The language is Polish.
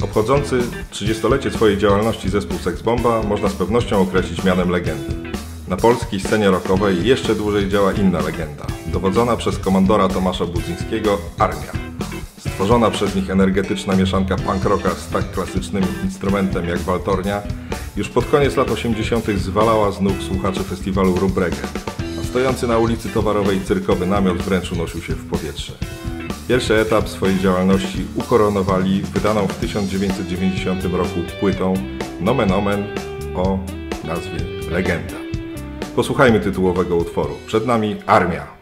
Obchodzący 30-lecie swojej działalności zespół Sex Bomba można z pewnością określić mianem legendy. Na polskiej scenie rockowej jeszcze dłużej działa inna legenda, dowodzona przez komandora Tomasza Budzyńskiego Armia. Stworzona przez nich energetyczna mieszanka punk rocka z tak klasycznym instrumentem jak waltornia już pod koniec lat 80. zwalała z nóg słuchaczy festiwalu Rób Reggae, a stojący na ulicy Towarowej cyrkowy namiot wręcz unosił się w powietrze. Pierwszy etap swojej działalności ukoronowali wydaną w 1990 roku płytą Nomen Omen o nazwie Legenda. Posłuchajmy tytułowego utworu. Przed nami Armia.